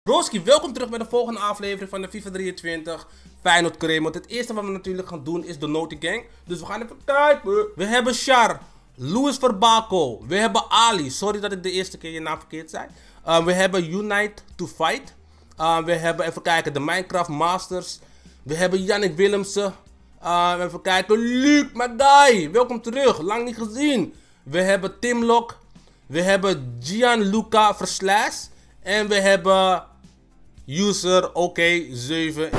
Broski, welkom terug bij de volgende aflevering van de FIFA 23 Feyenoord Cremot. Het eerste wat we natuurlijk gaan doen is de Naughty Gang. Dus we gaan even kijken. We hebben Char, Louis Verbaco, we hebben Ali. Sorry dat ik de eerste keer je naam verkeerd zei. We hebben Unite to Fight. We hebben, even kijken, de Minecraft Masters. We hebben Yannick Willemsen. Even kijken, Luc, my guy. Welkom terug, lang niet gezien. We hebben Timlock. We hebben Gianluca Verslaes. En we hebben user OK7.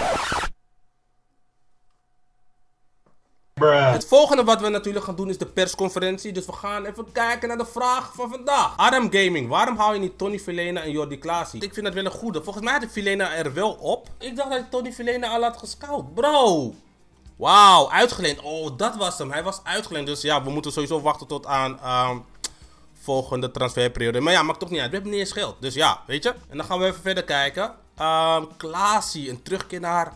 Het volgende wat we natuurlijk gaan doen is de persconferentie. Dus we gaan even kijken naar de vraag van vandaag. Adam Gaming, waarom hou je niet Tony Vilhena en Jordi Klaasie? Ik vind dat wel een goede. Volgens mij had ik Vilhena er wel op. Ik dacht dat ik Tony Vilhena al had gescout. Bro. Wauw, uitgeleend. Oh, dat was hem. Hij was uitgeleend. Dus ja, we moeten sowieso wachten tot aan volgende transferperiode. Maar ja, maakt toch niet uit. We hebben niet eens geld. Dus ja, weet je. En dan gaan we even verder kijken. Klaasie, een terugkeer naar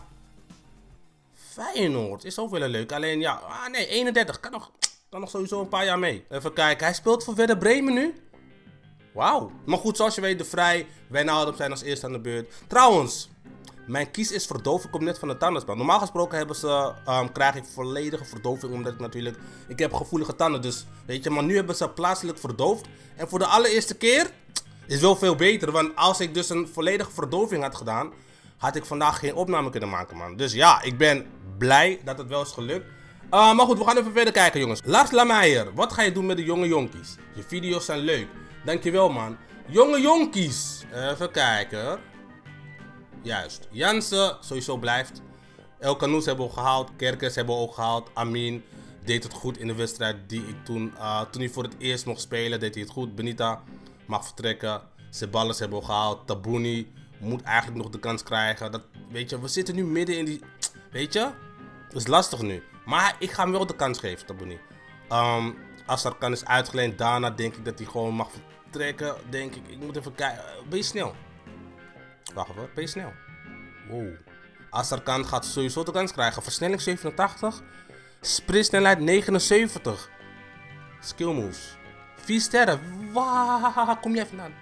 Feyenoord. Is ook wel een leuk. Alleen ja, nee, 31. Kan nog sowieso een paar jaar mee. Even kijken. Hij speelt voor Werder Bremen nu. Wauw. Maar goed, zoals je weet, de Vrij, Wijnaldum zijn als eerste aan de beurt. Trouwens, mijn kies is verdoofd. Ik kom net van de tandartsbaan. Normaal gesproken krijg ik volledige verdoving. Omdat ik heb gevoelige tanden. Dus weet je, maar nu hebben ze plaatselijk verdoofd. En voor de allereerste keer is wel veel beter. Want als ik dus een volledige verdoving had gedaan, had ik vandaag geen opname kunnen maken, man. Dus ja, ik ben blij dat het wel is gelukt. Maar goed, we gaan even verder kijken, jongens. Lars Lameijer, wat ga je doen met de jonge jonkies? Je video's zijn leuk. Dankjewel, man. Jonge jonkies. Even kijken. Juist. Jansen sowieso blijft. El Canoes hebben we ook gehaald. Kerkers hebben we ook gehaald. Amin deed het goed in de wedstrijd die ik toen hij voor het eerst mocht spelen, deed hij het goed. Benita mag vertrekken. Ceballos hebben we gehaald. Tabouni moet eigenlijk nog de kans krijgen. Dat, weet je, we zitten nu midden in die... Weet je? Dat is lastig nu. Maar ik ga hem wel de kans geven, Tabouni. Als Sarkan is uitgeleend, daarna denk ik dat hij gewoon mag vertrekken. Denk ik. Ik moet even kijken. Ben je snel? Wacht even, ben je snel? Wow. Azarkan gaat sowieso de kans krijgen. Versnelling 87. Sprintsnelheid 79. Skill moves. 4 sterren. Waar kom jij vandaan?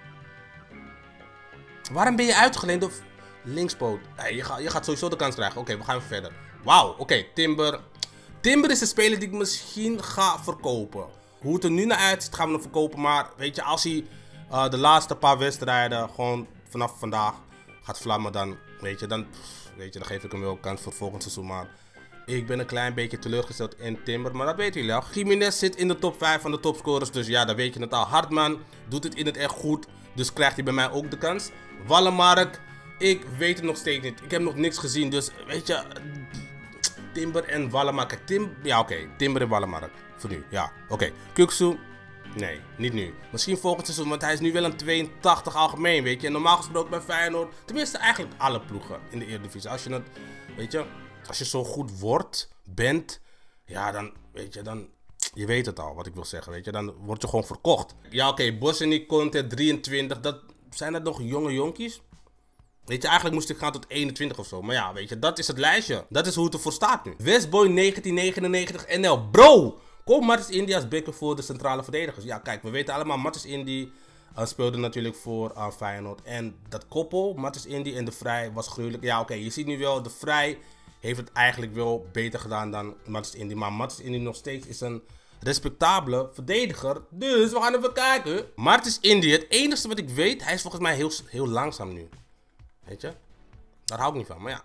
Waarom ben je uitgeleend of linkspoot? Nee, je gaat sowieso de kans krijgen. Oké, we gaan even verder. Wauw, oké, Timber. Timber is een speler die ik misschien ga verkopen. Hoe het er nu naar uitziet, gaan we hem verkopen. Maar weet je, als hij de laatste paar wedstrijden gewoon vanaf vandaag gaat vlammen, dan dan geef ik hem wel kans voor volgend seizoen. Maar ik ben een klein beetje teleurgesteld in Timber, maar dat weten jullie al. Jiménez zit in de top 5 van de topscorers, dus ja, dan weet je het al. Hartman doet het in het echt goed, dus krijgt hij bij mij ook de kans. Wallenmark, ik weet het nog steeds niet. Ik heb nog niks gezien, dus weet je, Timber en Wallenmark. Timber en Wallenmark. Voor nu, ja. Oké. Kuksu. Nee, niet nu. Misschien volgend seizoen, want hij is nu wel een 82 algemeen, weet je. En normaal gesproken bij Feyenoord, tenminste eigenlijk alle ploegen in de Eredivisie. Als je het, weet je, als je zo goed bent, ja, dan, weet je, dan, je weet het al wat ik wil zeggen, weet je. Dan word je gewoon verkocht. Ja, oké, Bosniak, Conte, 23, zijn dat nog jonge jonkies? Weet je, eigenlijk moest ik gaan tot 21 of zo. Maar ja, weet je, dat is het lijstje. Dat is hoe het ervoor staat nu. Westboy 1999 NL. Bro! Kom Martins Indy als beker voor de centrale verdedigers. Ja, kijk, we weten allemaal, Martins Indy speelde natuurlijk voor Feyenoord. En dat koppel, Martins Indy en de Vrij, was gruwelijk. Ja, oké, je ziet nu wel, de Vrij heeft het eigenlijk wel beter gedaan dan Martins Indy. Maar Martins Indy nog steeds is een respectabele verdediger. Dus we gaan even kijken. Martins Indy, het enige wat ik weet, hij is volgens mij heel langzaam nu. Weet je? Daar hou ik niet van, maar ja.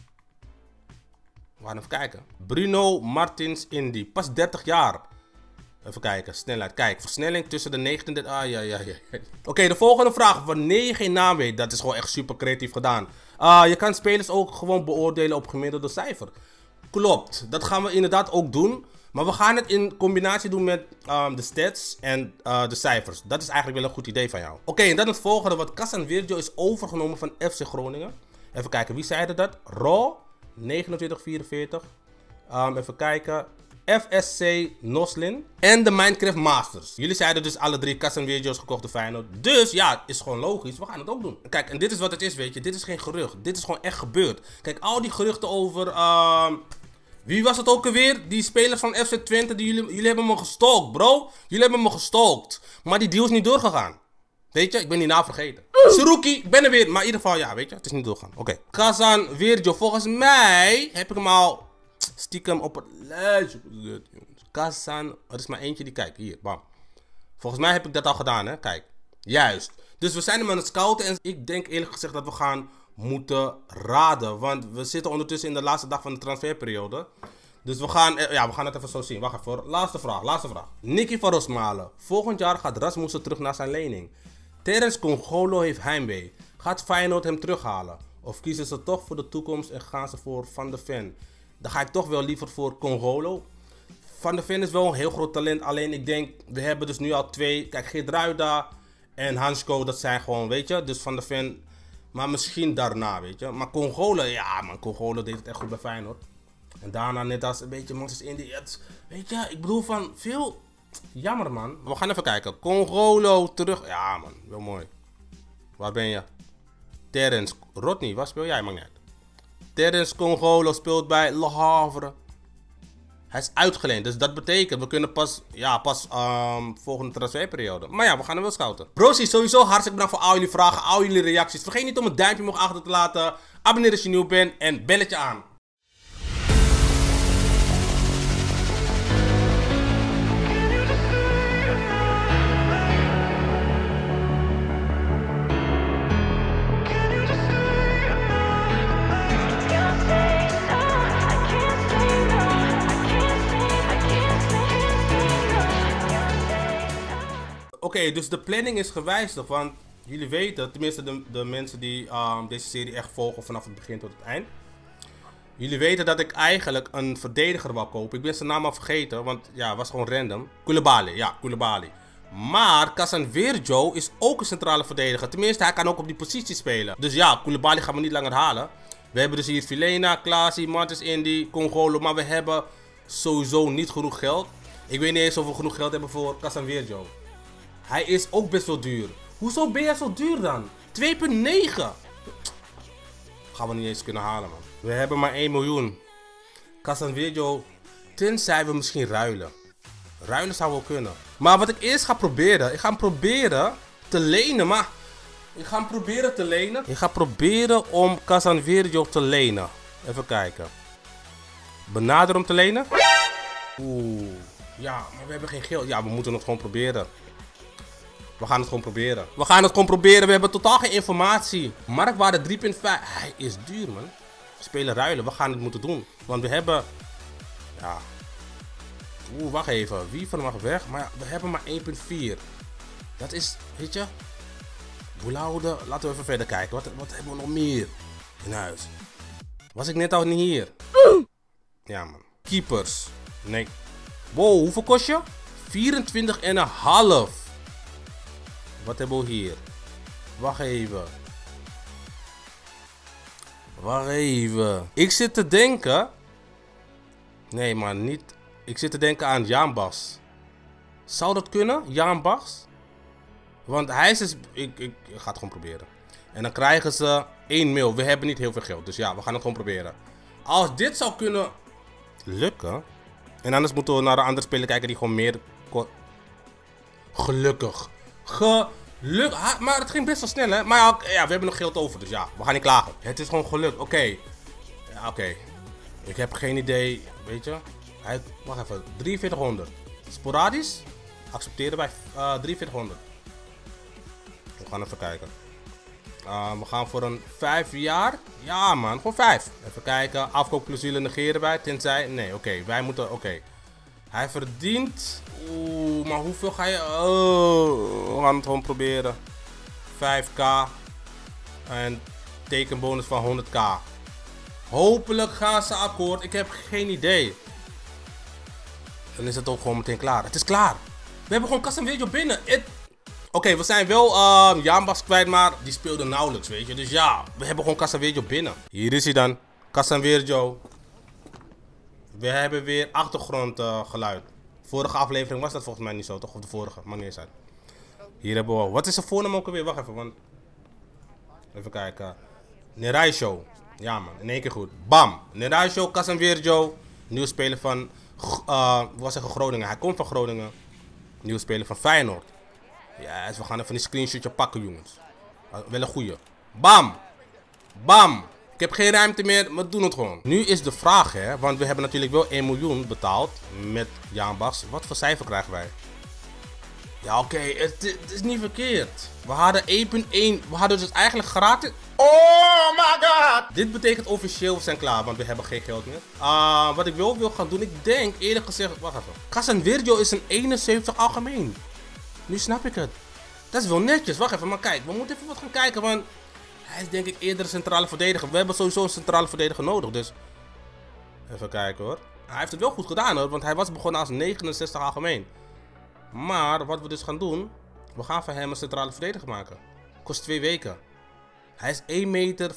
We gaan even kijken. Bruno Martins Indy. Pas 30 jaar. Even kijken. Snelheid. Kijk. Versnelling tussen de 39... ja. Oké, de volgende vraag. Wanneer je geen naam weet. Dat is gewoon echt super creatief gedaan. Je kan spelers ook gewoon beoordelen op gemiddelde cijfer. Klopt. Dat gaan we inderdaad ook doen. Maar we gaan het in combinatie doen met de stats en de cijfers. Dat is eigenlijk wel een goed idee van jou. Oké, en dan het volgende. Wat Casan Virgil is overgenomen van FC Groningen. Even kijken. Wie zeide dat? Raw. 2944. Even kijken. FSC Noslin. En de Minecraft Masters. Jullie zeiden dus alle 3 Casan Virgil's gekocht door Feyenoord. Dus ja, is gewoon logisch. We gaan het ook doen. Kijk, en dit is wat het is, weet je. Dit is geen gerucht. Dit is gewoon echt gebeurd. Kijk, al die geruchten over... wie was het ook alweer? Die spelers van FC Twente. Jullie hebben me gestalkt, bro. Jullie hebben me gestalkt. Maar die deal is niet doorgegaan. Weet je, ik ben die naam vergeten. Saruki, ik ben er weer. Maar in ieder geval, ja, weet je, het is niet doorgaan. Oké. Kazan Virgil. Volgens mij heb ik hem al stiekem op het lijstje gezet, jongens. Kazan, er is maar eentje die kijkt. Hier, bam. Volgens mij heb ik dat al gedaan, hè. Kijk. Juist. Dus we zijn hem aan het scouten. En ik denk eerlijk gezegd dat we gaan moeten raden. Want we zitten ondertussen in de laatste dag van de transferperiode. Dus we gaan het even zo zien. Wacht even. Laatste vraag. Nicky van Rosmalen. Volgend jaar gaat Rasmussen terug naar zijn lening. Terence Congolo heeft heimwee. Gaat Feyenoord hem terughalen? Of kiezen ze toch voor de toekomst en gaan ze voor Van de Ven? Dan ga ik toch wel liever voor Congolo. Van de Ven is wel een heel groot talent. Alleen ik denk, we hebben dus nu al 2. Kijk, Geertruida en Hansko, dat zijn gewoon, weet je. Dus Van de Ven, maar misschien daarna, weet je. Maar Congolo, ja man, Congolo deed het echt goed bij Feyenoord. En daarna net als een beetje Manchester Indy. Weet je, ik bedoel van veel... Jammer man. We gaan even kijken. Congolo terug. Ja man, wel mooi. Waar ben je? Terence. Rodney, waar speel jij? Mag niet uit. Terence Congolo speelt bij Le Havre. Hij is uitgeleend, dus dat betekent we kunnen pas volgende transferperiode. Maar ja, we gaan hem wel scouten. Brosie, sowieso hartstikke bedankt voor al jullie vragen, al jullie reacties. Vergeet niet om een duimpje omhoog achter te laten. Abonneer als je nieuw bent en belletje aan. Oké, dus de planning is gewijzigd, want jullie weten, tenminste de mensen die deze serie echt volgen vanaf het begin tot het eind. Jullie weten dat ik eigenlijk een verdediger wou kopen. Ik ben zijn naam al vergeten, want ja, het was gewoon random. Koulibaly, ja, Koulibaly. Maar Kazan Virgil is ook een centrale verdediger. Tenminste, hij kan ook op die positie spelen. Dus ja, Koulibaly gaan we niet langer halen. We hebben dus hier Vilena, Klaasie, Manchester Indy, Congolo, maar we hebben sowieso niet genoeg geld. Ik weet niet eens of we genoeg geld hebben voor Kazan Virgil. Hij is ook best wel duur. Hoezo ben jij zo duur dan? 2,9. Gaan we niet eens kunnen halen, man. We hebben maar 1 miljoen. Kazan Virgil. Tenzij we misschien ruilen. Ruilen zou wel kunnen. Maar wat ik eerst ga proberen. Ik ga hem proberen te lenen. Maar ik ga hem proberen te lenen. Ik ga proberen om Kazan Virgil te lenen. Even kijken. Benader om te lenen. Oeh. Ja, maar we hebben geen geld. Ja, we moeten het gewoon proberen. We gaan het gewoon proberen. We hebben totaal geen informatie. Marktwaarde 3,5. Hij is duur, man. Spelen ruilen. We gaan het moeten doen. Want we hebben... Ja. Oeh, wacht even. Wie van mag weg? Maar ja, we hebben maar 1,4. Dat is... Weet je? Boelaude. Laten we even verder kijken. Wat hebben we nog meer in huis? Was ik net al niet hier? Ja, man. Keepers. Nee. Wow, hoeveel kost je? 24,5. Wat hebben we hier? Wacht even. Ik zit te denken... Nee, maar niet... Ik zit te denken aan Jan Bas. Zou dat kunnen? Jan Bas? Want hij is... Ik ga het gewoon proberen. En dan krijgen ze 1 mil. We hebben niet heel veel geld. Dus ja, we gaan het gewoon proberen. Als dit zou kunnen lukken... En anders moeten we naar een andere speler kijken die gewoon meer... Gelukkig. Maar het ging best wel snel, hè. Maar ja, we hebben nog geld over, dus ja, we gaan niet klagen. Het is gewoon gelukt. Oké. Ja, oké. Ik heb geen idee, weet je. Wacht even, 4300. Sporadisch? Accepteren wij 4300. We gaan even kijken. We gaan voor een 5 jaar. Ja man, gewoon 5. Even kijken, afkoopclausule negeren wij, tenzij... Nee, oké, wij moeten... Oké. Hij verdient... Oeh, maar hoeveel ga je... Oh, we gaan het gewoon proberen. 5k. En tekenbonus van 100k. Hopelijk gaan ze akkoord. Ik heb geen idee. Dan is het ook gewoon meteen klaar. Het is klaar. We hebben gewoon Kazan Virgil binnen. Oké, we zijn wel Jambas kwijt, maar die speelde nauwelijks, weet je. Dus ja, we hebben gewoon Kazan Virgil binnen. Hier is hij dan. Kazan Virgil. We hebben weer achtergrondgeluid. Vorige aflevering was dat volgens mij niet zo, toch? Of de vorige, maakt niet eens uit. Hier hebben we... Wat is de voornaam ook alweer? Wacht even, want... Even kijken. Neraisho. Ja man, in één keer goed. Bam! Neraisho, Kazan Virgil. Nieuwe speler van... was zeggen Groningen. Hij komt van Groningen. Nieuwe speler van Feyenoord. Ja, yes, we gaan even een screenshotje pakken, jongens. Wel een goeie. Bam. Bam. Ik heb geen ruimte meer, maar we doen het gewoon. Nu is de vraag, hè. Want we hebben natuurlijk wel 1 miljoen betaald met Jan Baks. Wat voor cijfer krijgen wij? Ja, oké. Het is niet verkeerd. We hadden 1.1. We hadden dus eigenlijk gratis... Oh my god! Dit betekent officieel we zijn klaar, want we hebben geen geld meer. Wat ik wil gaan doen, ik denk eerlijk gezegd... Wacht even. Casemiro is een 71 algemeen. Nu snap ik het. Dat is wel netjes. Wacht even, maar kijk. We moeten even wat gaan kijken, want... Hij is denk ik eerder een centrale verdediger. We hebben sowieso een centrale verdediger nodig, dus... Even kijken hoor. Hij heeft het wel goed gedaan hoor, want hij was begonnen als 69 algemeen. Maar wat we dus gaan doen... We gaan van hem een centrale verdediger maken. Kost 2 weken. Hij is 1,85 meter.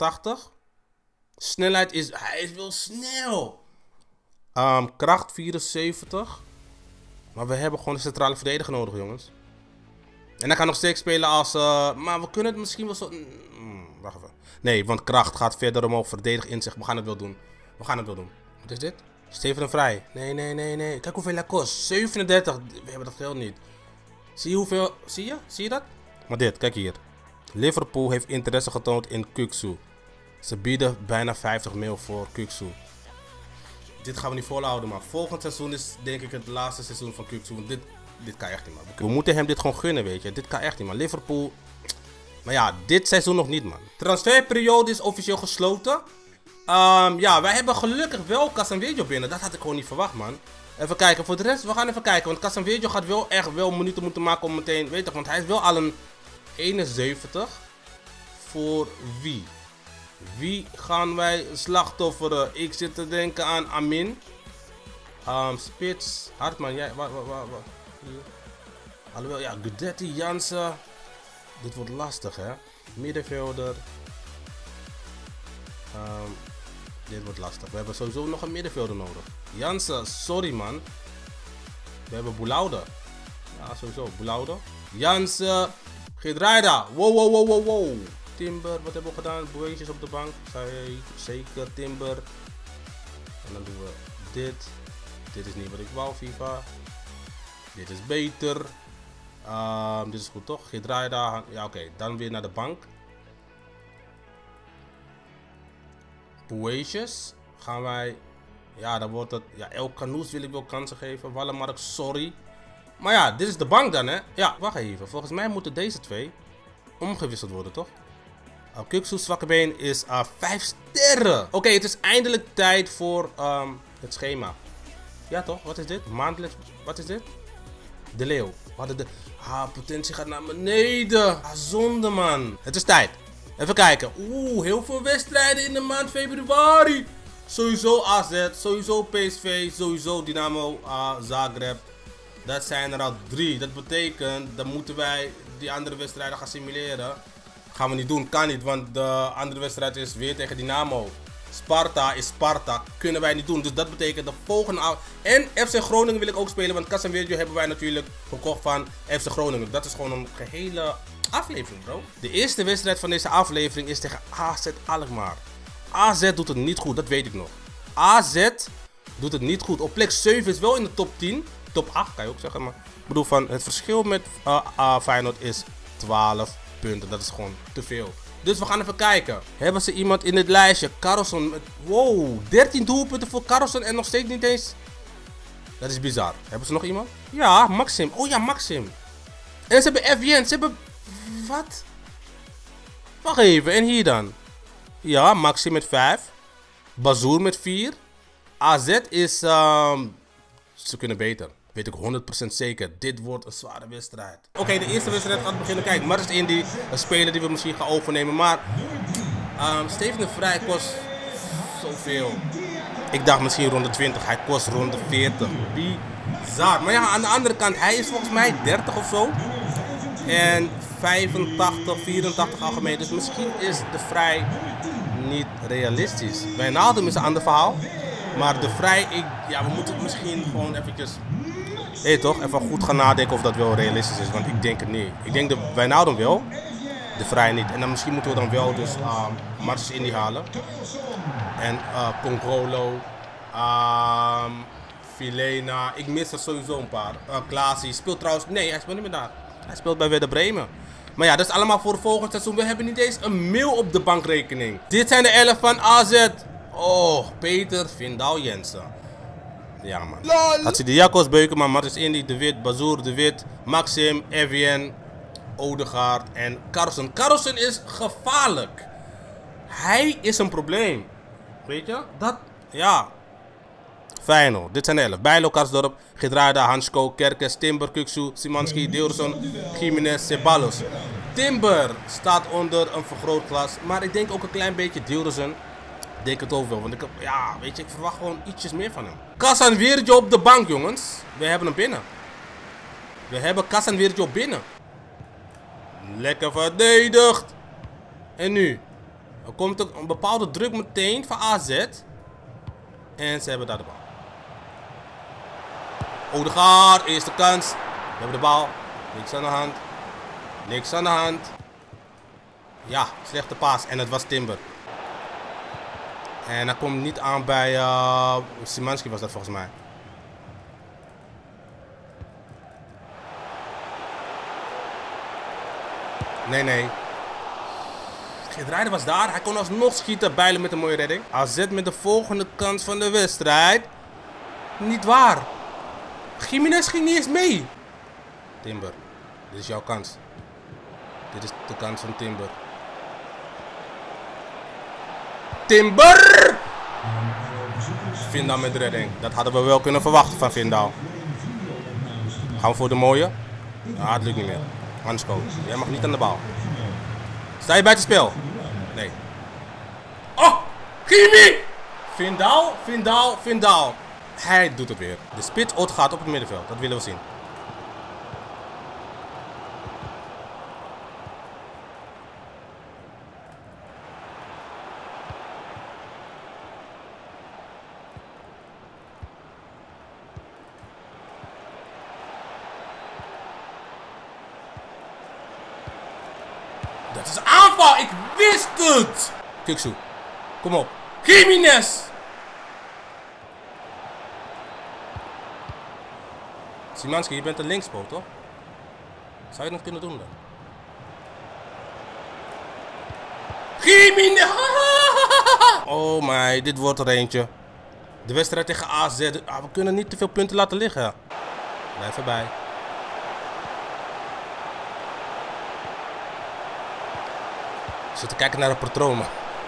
Snelheid is... Hij is wel snel. Kracht 74. Maar we hebben gewoon een centrale verdediger nodig, jongens. En hij kan nog steeds spelen als... maar we kunnen het misschien wel zo... wacht even. Nee, want kracht gaat verder omhoog. Verdedigen in zich. We gaan het wel doen. We gaan het wel doen. Wat is dit? Steven en Vrij. Nee. Kijk hoeveel hij kost. 37. We hebben dat geld niet. Zie je hoeveel... Zie je dat? Maar dit, kijk hier. Liverpool heeft interesse getoond in Kukçu. Ze bieden bijna 50 mil voor Kukçu. Dit gaan we niet volhouden, maar volgend seizoen is denk ik het laatste seizoen van Kukçu. Want dit kan echt niet, man. We moeten hem dit gewoon gunnen, weet je. Dit kan echt niet, man. Liverpool... Maar ja, dit seizoen nog niet, man. Transferperiode is officieel gesloten. Ja, wij hebben gelukkig wel Casemiro binnen. Dat had ik gewoon niet verwacht, man. Even kijken. Voor de rest, we gaan even kijken. Want Casemiro gaat wel echt wel minuten moeten maken om meteen... Weet je, want hij is wel al een 71. Voor wie? Wie gaan wij slachtofferen? Ik zit te denken aan Amin. Spits. Hartman, jij... Wat? Alhoewel, ja, Gudetti, Jansen. Dit wordt lastig, hè. Middenvelder. Dit wordt lastig. We hebben sowieso nog een middenvelder nodig. Jansen, sorry man. We hebben Boulaude. Ja, sowieso. Boulaude. Jansen. Gedraida. Wow. Timber, wat hebben we gedaan? Boeetjes op de bank. Zeker, Timber. En dan doen we dit. Dit is niet wat ik wou, FIFA. Dit is beter. Dit is goed toch? Gedraida. Ja, oké. Dan weer naar de bank. Boeetjes. Gaan wij... Ja, dan wordt het... Ja, El Canoes wil ik wel kansen geven. Wallenmark, sorry. Maar ja, dit is de bank dan, hè? Ja, wacht even. Volgens mij moeten deze twee omgewisseld worden, toch? Kukçu's zwakke been is 5 sterren. Oké, het is eindelijk tijd voor het schema. Ja, toch? Wat is dit? Maandelijks. Wat is dit? De Leeuw. We hadden de... potentie gaat naar beneden. Zonde, man. Het is tijd. Even kijken. Heel veel wedstrijden in de maand februari. Sowieso AZ, sowieso PSV, sowieso Dynamo Zagreb. Dat zijn er al 3. Dat betekent, dan moeten wij die andere wedstrijden gaan simuleren. Gaan we niet doen, kan niet, want de andere wedstrijd is weer tegen Dynamo. Sparta is Sparta, kunnen wij niet doen. Dus dat betekent de volgende... En FC Groningen wil ik ook spelen, want Casemiro hebben wij natuurlijk gekocht van FC Groningen. Dat is gewoon een gehele aflevering, bro. De eerste wedstrijd van deze aflevering is tegen AZ Alkmaar. AZ doet het niet goed, dat weet ik nog. AZ doet het niet goed. Op plek 7 is wel in de top 10. Top 8 kan je ook zeggen, maar ik bedoel van het verschil met Feyenoord is 12 punten. Dat is gewoon te veel. Dus we gaan even kijken. Hebben ze iemand in het lijstje? Carlson met... Wow, 13 doelpunten voor Carlson en nog steeds niet eens... Dat is bizar. Hebben ze nog iemand? Ja, Maxim. Oh ja, Maxim. En ze hebben FJN. Ze hebben... Wat? Wacht even. En hier dan? Ja, Maxim met 5. Bazoer met 4. AZ is... Ze kunnen beter. Weet ik 100% zeker. Dit wordt een zware wedstrijd. Oké, de eerste wedstrijd gaat beginnen. Kijk, Mars Indy, een speler die we misschien gaan overnemen. Maar Steven de Vrij kost zoveel. Ik dacht misschien rond de 20. Hij kost rond de 40. Bizar. Maar ja, aan de andere kant, hij is volgens mij 30 of zo. En 85, 84 algemeen. Dus misschien is de Vrij niet realistisch. Wijnaldum is een ander verhaal. Maar de Vrij, ja, we moeten het misschien gewoon eventjes... toch? Even goed gaan nadenken of dat wel realistisch is. Want ik denk het niet. Ik denk de Wijnaldum wel. De Vrij niet. En dan misschien moeten we dan wel dus Mars Indy halen. En Congolo. Filena. Ik mis er sowieso een paar. Klaasie speelt trouwens... Nee, hij speelt niet meer daar. Hij speelt bij Werder Bremen. Maar ja, dat is allemaal voor volgend seizoen. We hebben niet eens een mail op de bankrekening. Dit zijn de 11 van AZ. Oh, Peter Vindal Jensen. Ja, man. Hatsidiakos, Beukema, Martins Indy, De Wit, Bazoer, De Wit, Maxim, Evian, Odegaard en Carlsen. Carlsen is gevaarlijk. Hij is een probleem. Weet je? Dat, ja. Feyenoord. Dit zijn de 11. Bijlo, Karsdorp, Gedrada, Hansko, Kerkes, Timber, Kuksu, Simanski, Deurson, Jiménez, Ceballos. Timber staat onder een vergrootglas. Maar ik denk ook een klein beetje Deurson. Ik denk het ook wel. Want ik verwacht gewoon ietsjes meer van hem. Casanvirgio op de bank, jongens. We hebben hem binnen. We hebben Casanvirgio binnen. Lekker verdedigd. En nu? Er komt een bepaalde druk meteen van AZ. En ze hebben daar de bal. Odegaard, eerste kans. We hebben de bal. Niks aan de hand. Niks aan de hand. Ja, slechte paas. En het was Timber. En hij komt niet aan bij Simanski was dat volgens mij. Nee. Gedraaide was daar. Hij kon alsnog schieten. Bijlen met een mooie redding. AZ met de volgende kans van de wedstrijd. Niet waar. Jiménez ging niet eens mee. Timber. Dit is jouw kans. Dit is de kans van Timber. Timber! Vindal met de redding. Dat hadden we wel kunnen verwachten van Vindal. Gaan we voor de mooie? Ah, het lukt niet meer. Hansko, jij mag niet aan de bal. Sta je buiten spel? Nee. Oh! Kimi! Vindal. Hij doet het weer. De spits gaat op het middenveld. Dat willen we zien. Dat is aanval! Ik wist het! Kuksu, kom op. Jiménez! Simanski, je bent een linkspoot, toch? Zou je nog kunnen doen dan? Jiménez! Oh my, dit wordt er eentje. De wedstrijd tegen AZ. We kunnen niet te veel punten laten liggen. Blijf erbij. We zitten kijken naar de patronen.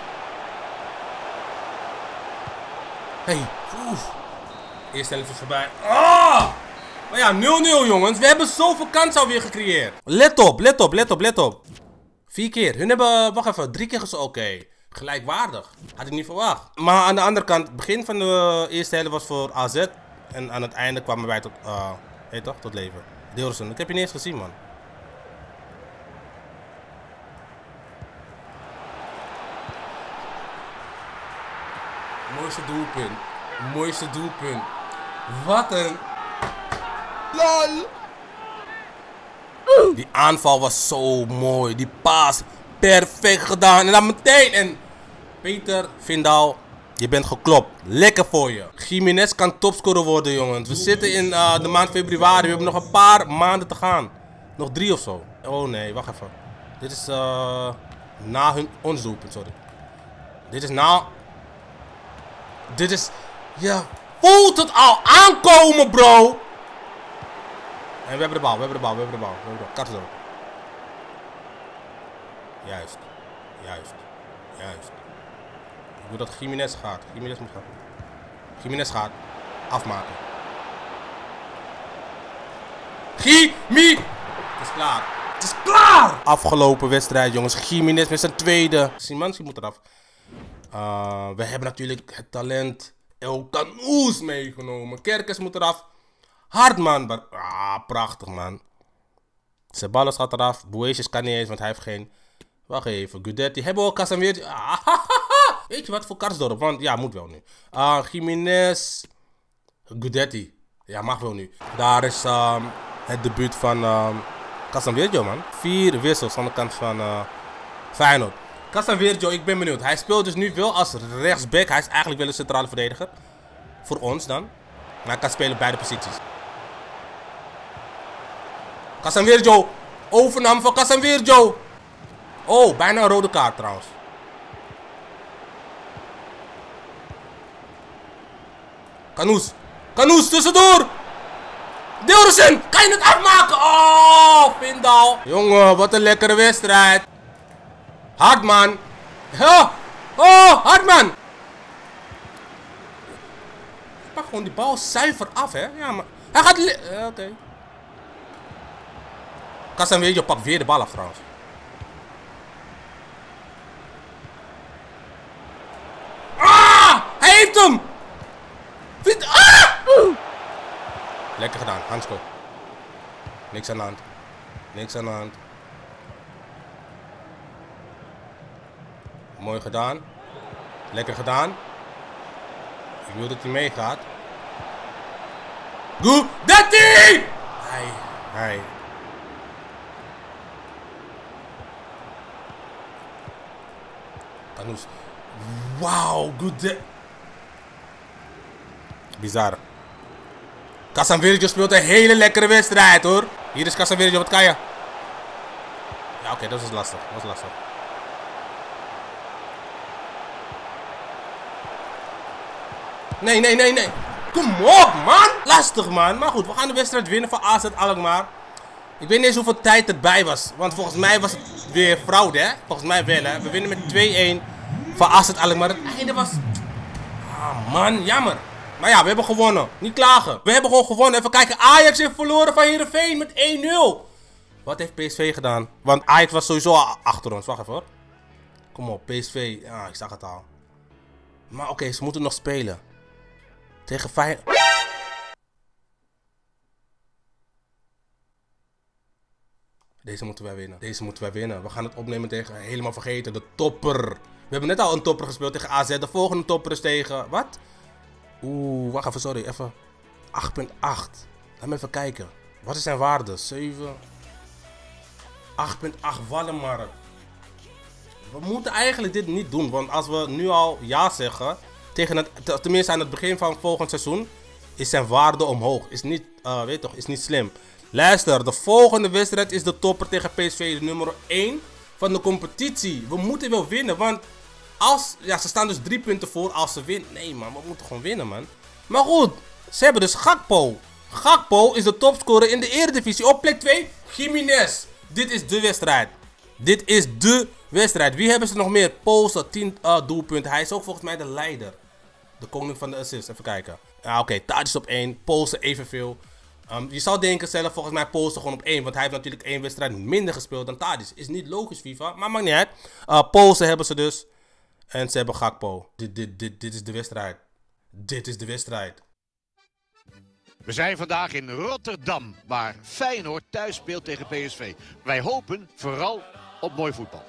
Hey, eerste helft is voorbij. Ah! Maar ja, 0-0 jongens. We hebben zoveel kansen alweer gecreëerd. Let op. 4 keer. Hun hebben, wacht even, 3 keer geschoten. Oké. Gelijkwaardig. Had ik niet verwacht. Maar aan de andere kant, het begin van de eerste helft was voor AZ. En aan het einde kwamen wij tot leven. Deelson, dat heb je niet eens gezien, man. Mooiste doelpunt. Wat een... LOL! Die aanval was zo mooi. Die paas. Perfect gedaan. En dan meteen. En Peter Vindal, je bent geklopt. Lekker voor je. Jiménez kan topscorer worden, jongens. We zitten in de maand februari. We hebben nog een paar maanden te gaan. Nog 3 of zo. Oh nee, wacht even. Dit is na ons doelpunt, sorry. Dit is na... Dit is... Ja, voelt het al aankomen, bro! En we hebben de bal. Karsdorp. Juist. Ik wil dat Jiménez gaat. Jiménez gaat. Afmaken. Het is klaar! Afgelopen wedstrijd, jongens. Jiménez met zijn tweede. Simanski moet eraf. We hebben natuurlijk het talent El Canoes meegenomen. Kerkes moet eraf. Hartman. Prachtig, man. Ceballos gaat eraf. Boetius kan niet eens, want hij heeft geen... Wacht even. Gudetti. Hebben we ook Casemiro? Weet je wat voor Karsdorp? Want ja, moet wel nu. Jiménez. Gudetti. Ja, mag wel nu. Daar is het debuut van Casemiro, man. 4 wissels aan de kant van Feyenoord. Casemiro, ik ben benieuwd. Hij speelt dus nu wel als rechtsback. Hij is eigenlijk wel een centrale verdediger. Voor ons dan. Maar hij kan spelen op beide posities. Casemiro. Overname van Casemiro. Oh, bijna een rode kaart trouwens. Canoes tussendoor. Dilrosun, kan je het afmaken? Oh, Vindal. Jongen, wat een lekkere wedstrijd. Hartman. Oh, Hartman. Pak gewoon die bal zuiver af, hè. Ja, maar hij gaat... Oké. Casemiro pakt weer de bal af, trouwens. Ah! Hij heeft hem! Lekker gedaan, Hansko. Niks aan de hand. Niks aan de hand. Mooi gedaan. Lekker gedaan. Ik wil dat hij meegaat. Goed. 13! Hij. Canoes. Wauw, goed. Bizar. Casemiro speelt een hele lekkere wedstrijd, hoor. Hier is Casemiro, wat kan je? Ja, oké, dat was lastig. Nee. Kom op, man. Lastig, man. Maar goed, we gaan de wedstrijd winnen van AZ Alkmaar. Ik weet niet eens hoeveel tijd erbij was. Want volgens mij was het weer fraude, hè? Volgens mij wel, hè? We winnen met 2-1 van AZ Alkmaar. Het einde was... Ah, man, jammer. Maar ja, we hebben gewonnen. Niet klagen. We hebben gewoon gewonnen. Even kijken. Ajax heeft verloren van Heerenveen met 1-0. Wat heeft PSV gedaan? Want Ajax was sowieso achter ons. Wacht even, hoor. Kom op, PSV. Ja, ik zag het al. Maar oké, ze moeten nog spelen. Tegen Feyenoord. Deze moeten wij winnen. We gaan het opnemen tegen, helemaal vergeten, de topper. We hebben net al een topper gespeeld tegen AZ. De volgende topper is tegen, wat? Oeh, wacht even, sorry, even. 8.8. Laat me even kijken. Wat is zijn waarde? 7. 8.8 Wallenmarkt. We moeten eigenlijk dit niet doen, want als we nu al ja zeggen, tegen het, tenminste aan het begin van volgend seizoen, is zijn waarde omhoog. Is niet, weet toch, is niet slim. Luister, de volgende wedstrijd is de topper tegen PSV, de nummer 1 van de competitie. We moeten wel winnen, want als, ja, ze staan dus 3 punten voor als ze winnen. Nee, man, we moeten gewoon winnen, man. Maar goed, ze hebben dus Gakpo. Gakpo is de topscorer in de Eredivisie. Op plek 2, Jiménez. Dit is de wedstrijd. Dit is de wedstrijd. Wie hebben ze nog meer? Poolse, 10 doelpunten. Hij is ook volgens mij de leider. De koning van de assists. Even kijken. Ja, oké. Tadic op 1. Poolse evenveel. Je zou denken zelf volgens mij Poolse gewoon op 1. Want hij heeft natuurlijk 1 wedstrijd minder gespeeld dan Tadic. Is niet logisch, FIFA. Maar maakt niet uit. Poolse hebben ze dus. En ze hebben Gakpo. Dit is de wedstrijd. Dit is de wedstrijd. We zijn vandaag in Rotterdam, waar Feyenoord thuis speelt tegen PSV. Wij hopen vooral op mooi voetbal.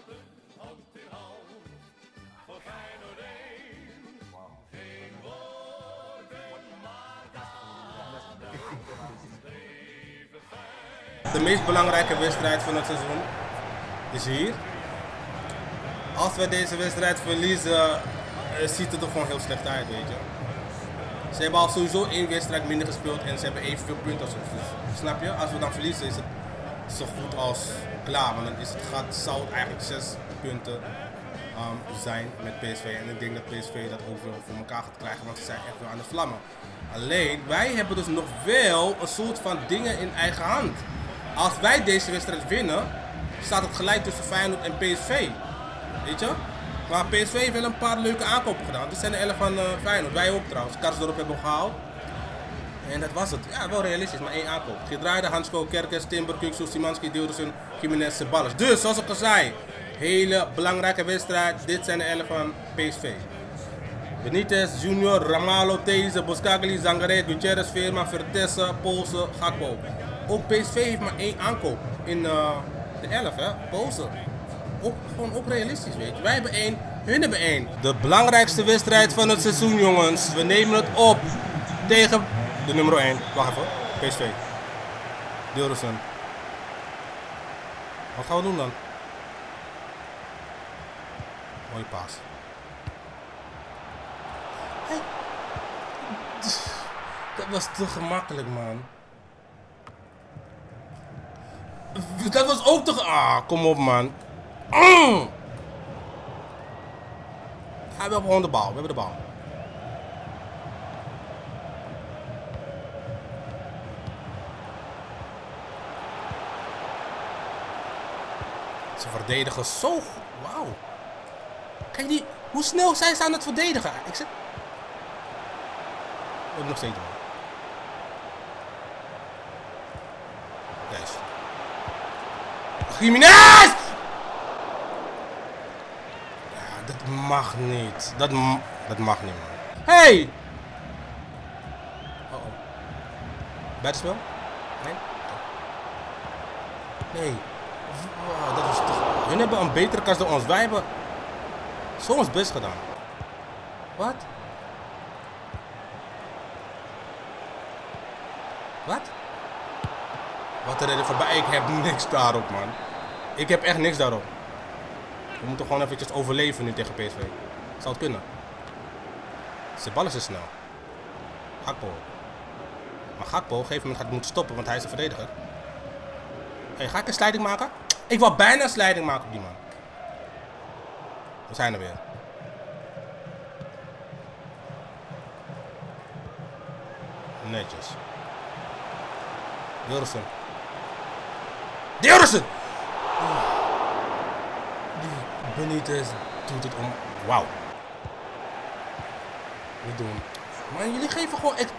De meest belangrijke wedstrijd van het seizoen is hier. Als we deze wedstrijd verliezen, ziet het er gewoon heel slecht uit, weet je. Ze hebben al sowieso 1 wedstrijd minder gespeeld en ze hebben evenveel punten als ons. Dus, snap je? Als we dan verliezen is het zo goed als klaar. Want dan is zou het eigenlijk 6 punten zijn met PSV. En ik denk dat PSV dat ook wel voor elkaar gaat krijgen, want ze zijn echt wel aan de vlammen. Alleen, wij hebben dus nog wel een soort van dingen in eigen hand. Als wij deze wedstrijd winnen, staat het gelijk tussen Feyenoord en PSV. Weet je? Maar PSV heeft wel een paar leuke aankopen gedaan. Dit zijn de 11 van Feyenoord. Wij ook trouwens. Karsdorp hebben we gehaald. En dat was het. Ja, wel realistisch, maar 1 aankoop. Gedraaide, Hansko, Kerkers, Timber, Kuksu, Szymanski, Dilrosun, Jiménez, Ceballos. Dus, zoals ik al zei, hele belangrijke wedstrijd. Dit zijn de 11 van PSV. Benitez, Junior, Ramalo, These, Boskagli, Zangare, Gutierrez, Veerman, Vertessen, Poolse, Gakpo. Ook PSV heeft maar 1 aankoop in de 11, hè? Poolse. Gewoon ook realistisch, weet je. Wij hebben 1, hun hebben 1. De belangrijkste wedstrijd van het seizoen, jongens. We nemen het op tegen de nummer 1. Wacht even, PSV. Dilrosun. Wat gaan we doen dan? Mooie paas. Hey. Dat was te gemakkelijk, man. Dat was ook toch... Ah, kom op, man. Ga wel gewoon de bal. We hebben de bal. Ze verdedigen zo goed. Wauw. Kijk die... Hoe snel zijn ze aan het verdedigen? Ik zit... We hebben nog steeds wel. Juist. Jiménez! Ja, dat mag niet. Dat mag niet, man. Hey! Oh. Buitenspel? Nee? Nee. Wow, dat was toch... Hun hebben een betere kans dan ons. Wij hebben... Zo ons best gedaan. Wat? Wat? Wat er is voorbij. Ik heb niks daarop, man. Ik heb echt niks daarop. We moeten gewoon eventjes overleven nu tegen PSV. Zou het kunnen? Ceballos is snel. Gakpo. Maar Gakpo op een gegeven moment gaat moeten stoppen, want hij is de verdediger. Hey, ga ik een sliding maken? Ik wou bijna een sliding maken op die man. We zijn er weer. Netjes. Dilrosun. Dilrosun! Die Benitez doet het om... Wauw. Niet doen. Maar jullie geven gewoon echt...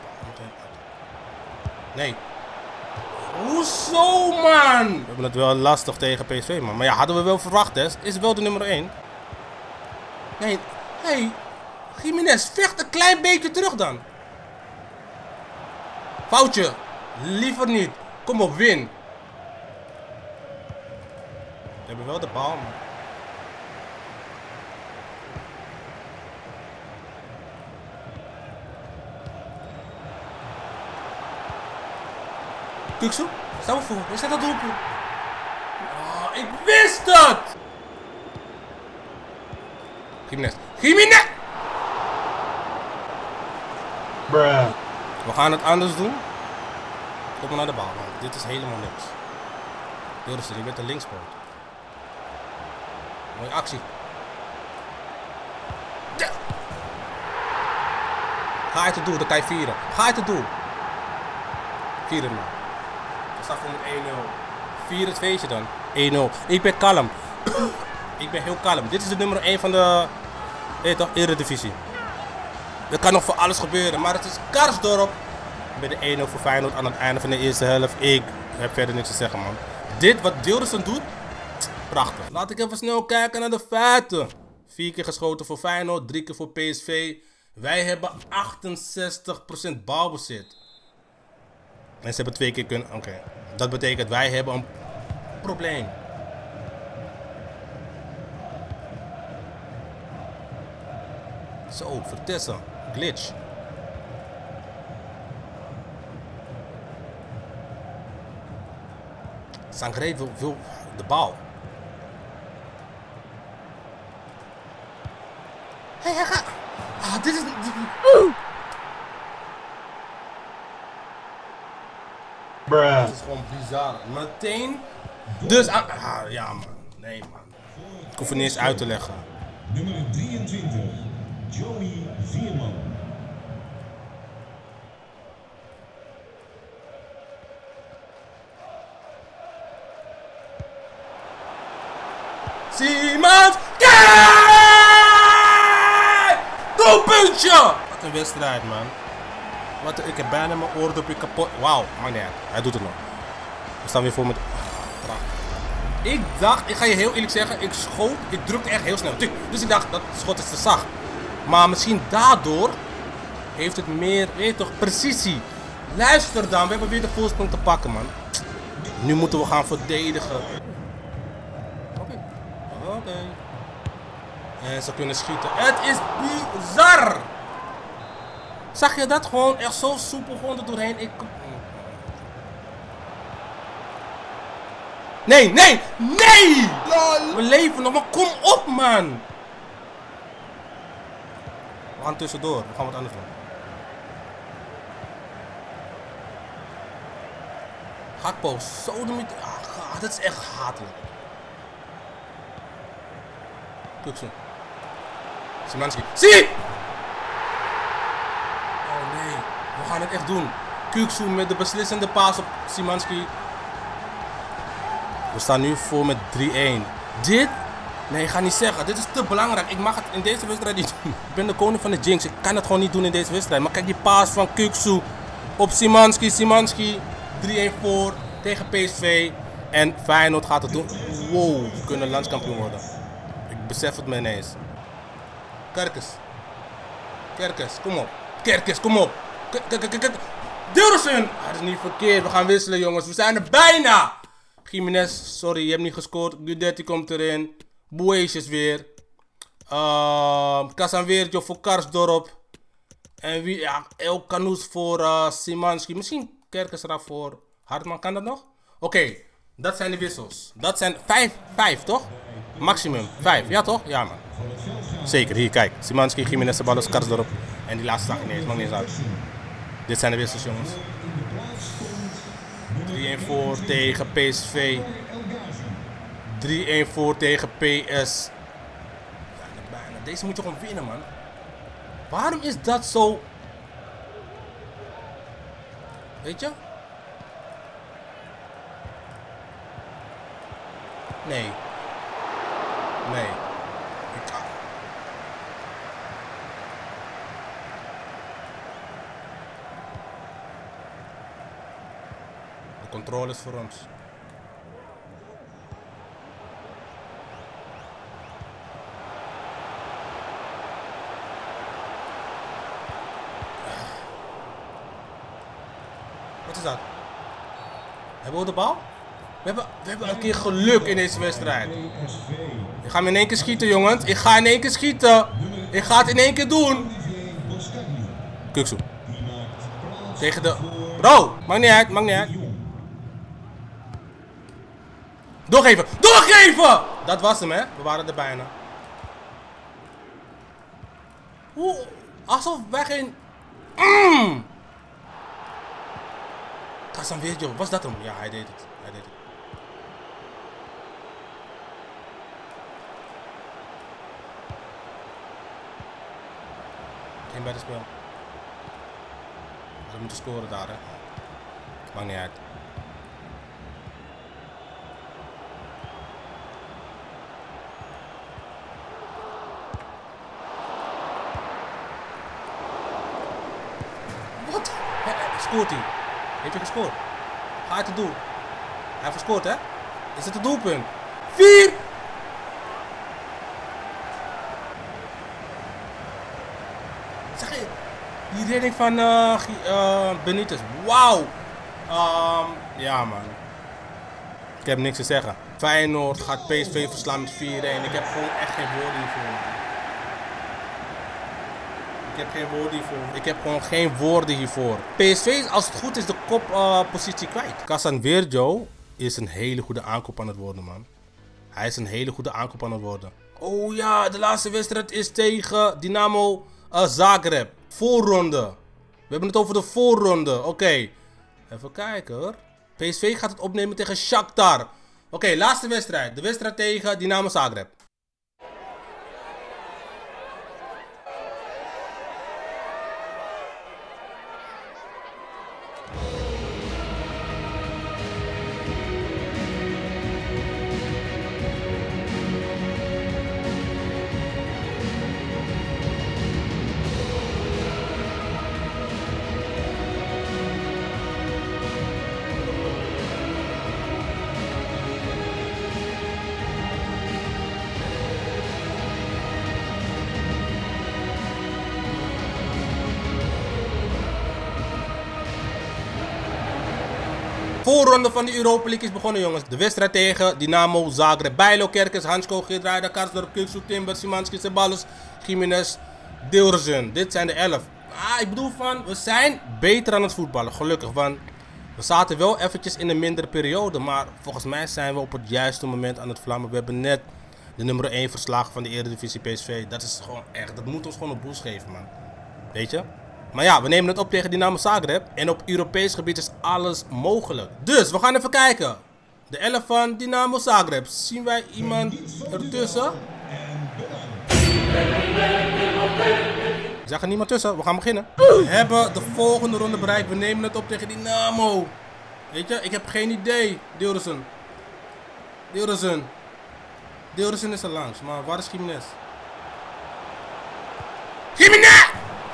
Nee. Hoezo, man? We hebben het wel lastig tegen PSV, man. Maar ja, hadden we wel verwacht, hè. Is wel de nummer 1. Nee. Hey. Jiménez, vecht een klein beetje terug dan. Foutje. Liever niet. Kom op, win. We hebben wel de bal, man. Kuksu, staan we voor. Is dat doelpunt? Oh, ik wist het! Jiménez. Jiménez! Bruh. We gaan het anders doen. Kom maar naar de bal, man. Dit is helemaal niks. Dilrosun, je bent een linkspoot. Mooie actie. Ja. Ga uit het doel, dan kan je vieren. Ga uit het doel. Vier het, man. We staan voor met 1-0. Vier het feestje dan. 1-0. Ik ben kalm. Ik ben heel kalm. Dit is de nummer 1 van de Eredivisie. Er kan nog voor alles gebeuren, maar het is Karsdorp. Bij de 1-0 voor Feyenoord aan het einde van de eerste helft. Ik heb verder niks te zeggen, man. Dit wat Dilrosun doet, prachtig. Laat ik even snel kijken naar de feiten. 4 keer geschoten voor Feyenoord, 3 keer voor PSV. Wij hebben 68% balbezit. En ze hebben 2 keer kunnen... Oké. Dat betekent wij hebben een probleem. Zo, Vertessen. Glitch. Sangaré wil de bal. Hey, hij gaat... Ah, dit is... Bruh. Dit is gewoon bizar. Meteen... Dus aan... Ah, ja, man. Nee, man. Ik hoef het niet eens uit te leggen. Nummer 23, Joey Veerman. Simons! Doelpuntje! Wat een wedstrijd, man. Ik heb bijna mijn oordopje kapot. Wauw, maakt niet uit. Hij doet het nog. We staan weer voor met... Ik dacht, ik ga je heel eerlijk zeggen, ik drukte echt heel snel. Dus ik dacht, dat schot is te zacht. Maar misschien daardoor heeft het meer, weet je toch, precisie. Luister dan, we hebben weer de voorsprong te pakken, man. Nu moeten we gaan verdedigen. Oké. En ze kunnen schieten. Het is bizar! Zag je dat gewoon echt zo soepel gewoon er doorheen? Nee! We leven nog, maar kom op, man! We gaan tussendoor, we gaan wat anders doen. Gakpo, zo de dat is echt hatelijk. Kuksu. Szymanski. Zie! Oh nee, we gaan het echt doen. Kuksu met de beslissende paas op Szymanski. We staan nu voor met 3-1. Dit? Nee, ik ga niet zeggen. Dit is te belangrijk. Ik mag het in deze wedstrijd niet doen. Ik ben de koning van de jinx. Ik kan het gewoon niet doen in deze wedstrijd. Maar kijk die paas van Kuksu op Szymanski. Szymanski 3-1 voor tegen PSV. En Feyenoord gaat het doen. Wow, we kunnen landskampioen worden. Ik besef het me ineens. Kerkers. Kerkers, kom op. Kerkers, kom op. Deursen! Dat is niet verkeerd. We gaan wisselen, jongens. We zijn er bijna. Jiménez, sorry, je hebt niet gescoord. Gudetti komt erin. Boeesjes weer. Casanveertje voor Karsdorp. En wie? Ja, El Canoes voor Szymanski. Misschien Kerkers eraf voor Hartman. Kan dat nog? Oké, dat zijn de wissels. Dat zijn 5 toch? Maximum 5. Ja toch? Ja man. Zeker, hier kijk. Szymanski, Jiménez, Ceballos, Karsdorp. En die laatste zag ik niet eens. Mag niet eens uit. Dit zijn de wissels, jongens. 3-1 voor tegen PSV. 3-1 voor tegen PS. Bijna. Deze moet je gewoon winnen, man. Waarom is dat zo? Weet je? Nee. Nee. De controle is voor ons. Wat is dat? Hebben we de bal? We hebben een keer geluk in deze wedstrijd. Ik ga hem in één keer schieten, jongens. Ik ga in één keer schieten. Ik ga het in één keer doen. Kuksu. Tegen de... Bro, maakt niet uit, maakt niet uit. Doorgeven, doorgeven! Dat was hem, hè. We waren er bijna. Oeh, alsof wij geen... Casanveertje, was dat hem? Ja, hij deed het. Hij deed het. Geen bij de spel. We moeten scoren daar, hè. Maakt niet uit. Wat? Scoort hij? Heeft hij gescoord? Ga het doen? Hij heeft gescoord, hè? Is het een doelpunt? 4! Zeg je, die redding van Benitez. Wauw! Ja, man. Ik heb niks te zeggen. Feyenoord gaat PSV verslaan met 4-1. Ik heb gewoon echt geen woorden hiervoor. Ik heb geen woorden hiervoor. Ik heb gewoon geen woorden hiervoor. PSV is, als het goed is, de koppositie kwijt. Casanveertje is een hele goede aankoop aan het worden, man. Hij is een hele goede aankoop aan het worden. Oh ja, de laatste wedstrijd is tegen Dynamo Zagreb. Voorronde. We hebben het over de voorronde. Oké. Even kijken hoor. PSV gaat het opnemen tegen Shakhtar. Oké, laatste wedstrijd. De wedstrijd tegen Dynamo Zagreb. Voorronde van de Europa League is begonnen, jongens. De wedstrijd tegen Dynamo Zagreb. Bijlo, Kerkers, Hansko, Geertruida, Karsdorp, Kuksu, Timber, Szymanski, Ceballos, Jiménez, Deurzen. Dit zijn de 11. Ik bedoel van, we zijn beter aan het voetballen, gelukkig. Want we zaten wel eventjes in een mindere periode. Maar volgens mij zijn we op het juiste moment aan het vlammen. We hebben net de nummer 1 verslagen van de Eredivisie PSV. Dat is gewoon echt, dat moet ons gewoon een boost geven, man. Weet je? Maar ja, we nemen het op tegen Dynamo Zagreb. En op Europees gebied is alles mogelijk. Dus, we gaan even kijken. De 11 van Dynamo Zagreb. Zien wij iemand ertussen? Ik zag er niemand tussen. We gaan beginnen. We hebben de volgende ronde bereikt. We nemen het op tegen Dynamo. Weet je, ik heb geen idee. Dilrosun. Dilrosun is er langs. Maar waar is Gimenez? Gimenez!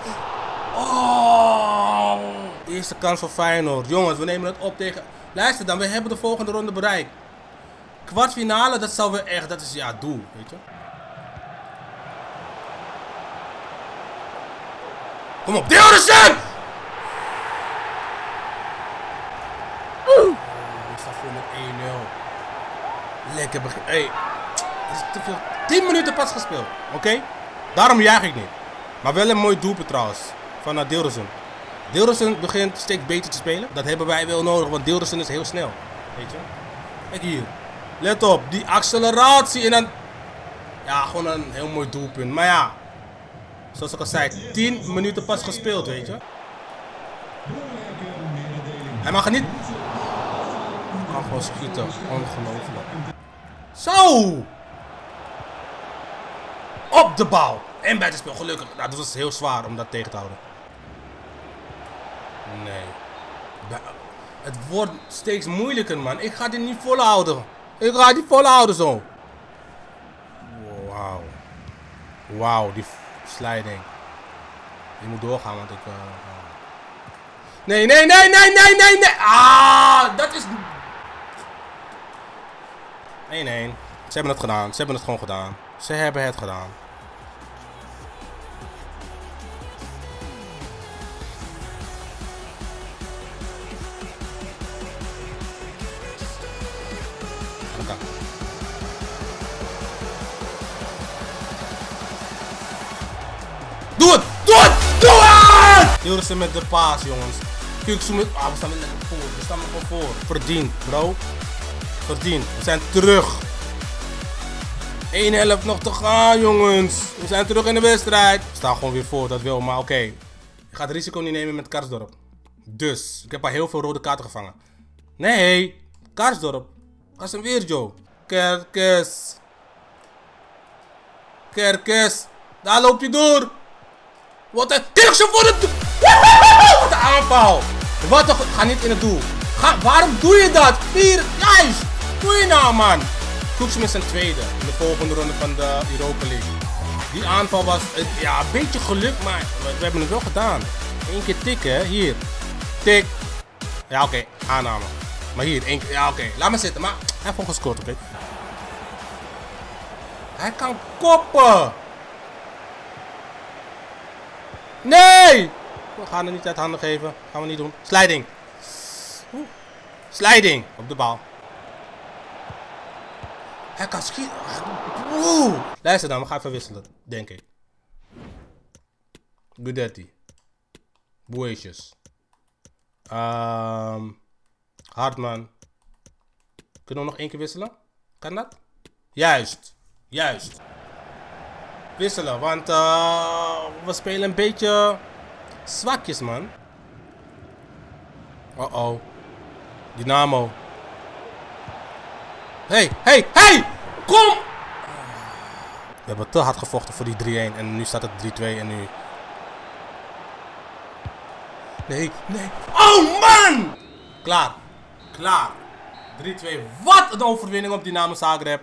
Oh! Eerste kans voor Feyenoord. Jongens, we nemen het op tegen... Luister dan, we hebben de volgende ronde bereikt. Kwartfinale, dat zou we echt... Dat is ja, doel, weet je. Kom op, Dilrosun! Ik sta voor met 1-0. Lekker begin. Hey, het is te veel. 10 minuten pas gespeeld, oké? Daarom juich ik niet. Maar wel een mooi doelpunt trouwens. Van Dilrosun. Dilrosun begint steeds beter te spelen. Dat hebben wij wel nodig, want Dilrosun is heel snel. Weet je? Kijk hier. Let op, die acceleratie en dan... Ja, gewoon een heel mooi doelpunt. Maar ja, zoals ik al zei, 10 minuten pas gespeeld, weet je. Hij mag er niet... Hij kan gewoon schieten. Ongelooflijk. Zo! Op de bal. En bij het spel, gelukkig. Nou, dat was heel zwaar om dat tegen te houden. Nee. Het wordt steeds moeilijker, man. Ik ga dit niet volhouden. Ik ga dit volhouden zo. Wauw. Wauw, die sliding. Je moet doorgaan, want ik... Nee. Ah, dat is... Nee. Ze hebben het gedaan. Ze hebben het gewoon gedaan. Ze hebben het gedaan. Doe het! Dilrosun met de paas, jongens. Kuksu met... Ah, we staan weer lekker voor. We staan er gewoon voor. Verdiend, bro. Verdiend. We zijn terug. 1-11 nog te gaan, jongens. We zijn terug in de wedstrijd. We staan gewoon weer voor, dat wil. Maar oké. Ik ga het risico niet nemen met Karsdorp. Dus, ik heb al heel veel rode kaarten gevangen. Nee. Karsdorp. Ga ze weer, Joe. Kerkes. Daar loopt hij door. Wat een... Tilgse voor het doel. Wat een aanval. Wat een... Ga niet in het doel. Waarom doe je dat? 4. Juist. Doe je nou, man. Tilgse is zijn tweede. In de volgende ronde van de Europa League. Die aanval was... Ja, een beetje geluk, maar we hebben het wel gedaan. 1 keer tikken, hè. Hier. Tik. Ja, oké. Aanname. Maar hier, 1 keer. Ja, oké. Laat maar zitten. Maar hij heeft gewoon gescoord, oké. Hij kan koppen. Nee! We gaan het niet uit handen geven. Gaan we niet doen. Sliding. Sliding. Op de bal. Hij kan schieten. Luister dan, we gaan even wisselen. Denk ik. Gudetti. Boetjes. Hartman. Kunnen we nog 1 keer wisselen? Kan dat? Juist. Wisselen, want we spelen een beetje zwakjes, man. Oh. Dynamo. Hey! Kom! We hebben te hard gevochten voor die 3-1 en nu staat het 3-2 en nu... Nee. Oh, man! Klaar. 3-2. Wat een overwinning op Dynamo Zagreb.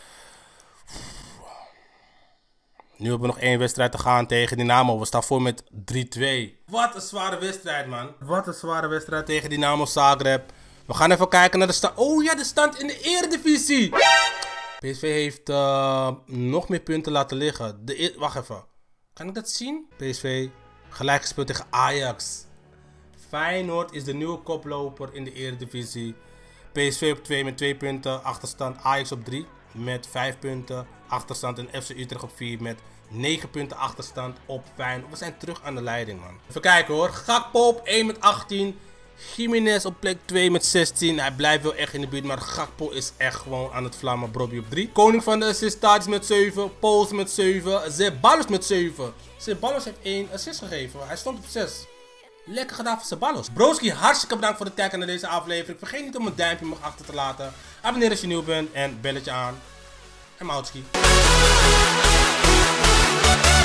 Nu hebben we nog 1 wedstrijd te gaan tegen Dynamo. We staan voor met 3-2. Wat een zware wedstrijd, man. Wat een zware wedstrijd tegen Dynamo Zagreb. We gaan even kijken naar de stand. Oh ja, de stand in de Eredivisie. PSV heeft nog meer punten laten liggen. Wacht even. Kan ik dat zien? PSV gelijk gespeeld tegen Ajax. Feyenoord is de nieuwe koploper in de Eredivisie. PSV op 2 met 2 punten achterstand. Ajax op 3 met 5 punten achterstand. En FC Utrecht op 4 met 9 punten achterstand op Feyenoord. We zijn terug aan de leiding, man. Even kijken hoor. Gakpo op 1 met 18. Gimenez op plek 2 met 16. Hij blijft wel echt in de buurt, maar Gakpo is echt gewoon aan het vlammen. Brobby op 3. Koning van de assist, Tadic met 7. Pols met 7. Zeballos met 7. Zeballos heeft 1 assist gegeven. Hij stond op 6. Lekker gedaan voor Zeballos. Broski, hartstikke bedankt voor het kijken naar deze aflevering. Vergeet niet om een duimpje omhoog achter te laten. Abonneer als je nieuw bent en belletje aan. En Moutski.